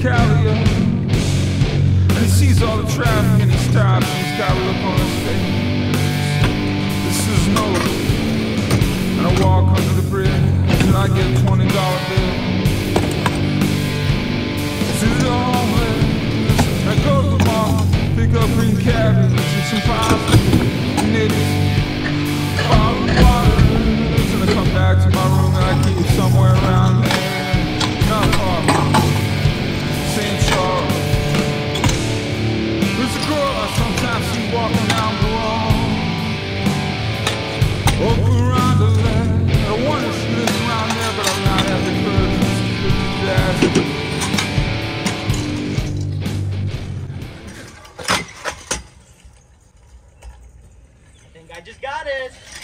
Cavalier. And he sees all the traffic and he stops and he's got a look on his face. This is no. And I walk under the bridge and I get a $20 bill. This is the homeless. I go to the mall, pick up green cabbage and some pies and nitties. Bottled water. And I come back to my room and I keep it somewhere around there. Not far from St. Charles. There's a girl I sometimes see walking down the wall. Over around the left. I wonder if she lives around there, but I'm not at the curve. I think I just got it.